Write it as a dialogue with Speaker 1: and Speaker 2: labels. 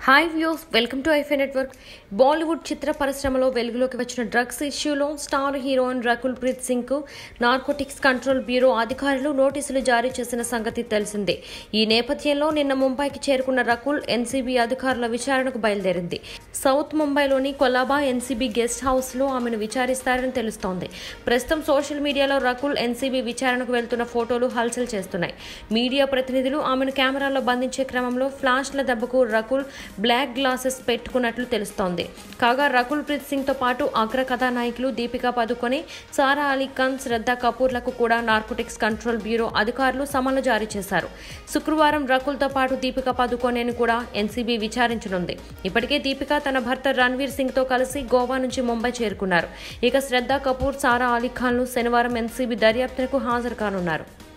Speaker 1: Hi views, welcome to ఐఫై network. Bollywood చిత్ర పరిశ్రమలో వెలుగులోకి వచ్చిన డ్రగ్స్ ఇష్యూలో స్టార్ హీరోయిన్ రకుల్ ప్రీత్ సింగ్ కు నార్కోటిక్స్ కంట్రోల్ బ్యూరో అధికారులు నోటీసులు జారీ చేసిన సంగతి తెలిసిందే. ఈ నేపథ్యంలో నిన్న ముంబైకి చేరుకున్న రకుల్ ఎన్సీబీ అధికారుల విచారణకు బయలుదేరింది. సౌత్ ముంబైలోని కొలాబా ఎన్సీబీ గెస్ట్ హౌస్ లో ఆమెను విచారిస్తారని తెలుస్తోంది. ప్రస్తుతం సోషల్ మీడియాలో రకుల్ ఎన్సీబీ విచారణకు వెళ్తున్న ఫోటోలు హల్చల్ చేస్తున్నాయి. మీడియా ప్రతినిధులు ఆమెను కెమెరాలో బంధించే క్రమంలో ఫ్లాష్ల దెబ్బకు రకుల్ బ్లాక్ గ్లాసెస్ పెట్టుకున్నట్లు తెలుస్తోంది. కాగా రకుల్ ప్రీత్ సింగ్ తో పాటు అగ్ర కథానాయకులు దీపికా పదుకొనె, సారా అలీ ఖాన్, శ్రద్ధా కపూర్లకు కూడా నార్కోటిక్స్ కంట్రోల్ బ్యూరో అధికారులు సమన్లు జారీ చేశారు. శుక్రవారం రకుల్ తో పాటు దీపికా పదుకొనెను కూడా ఎన్సీబీ విచారించనుంది. ఇప్పటికే దీపికా తన భర్త రణ్వీర్ సింగ్ తో కలిసి గోవా నుంచి ముంబై చేరుకున్నారు. ఇక శ్రద్ధా కపూర్, సారా అలీ ఖాన్లు శనివారం ఎన్సీబీ దర్యాప్తునకు హాజరు కానున్నారు.